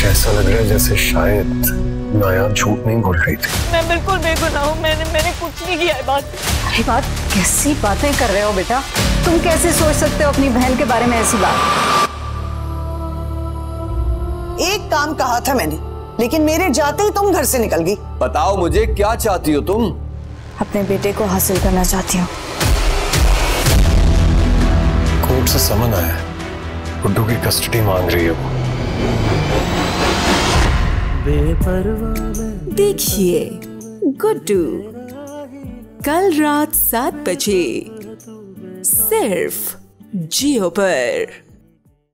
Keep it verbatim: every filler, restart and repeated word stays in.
मुझे ऐसा लग रहा है जैसे शायद नायाब झूठ नहीं बोल रही थी। मैं बिल्कुल बेगुनाह हूँ, मैंने मैंने कुछ नहीं किया है। बात अरे बात कैसी बातें कर रहे हो बेटा? तुम कैसे सोच सकते हो अपनी बहन के बारे में ऐसी बात? एक काम कहा था मैंने, लेकिन मेरे जाते ही तुम घर से निकल गई। बताओ मुझे क्या चाहती हो तुम? अपने बेटे को हासिल करना चाहती हूँ। कोर्ट से समन आया, गुड्डू की कस्टडी मांग रही है वो। देखिए गुड्डू कल रात सात बजे सिर्फ जियो पर।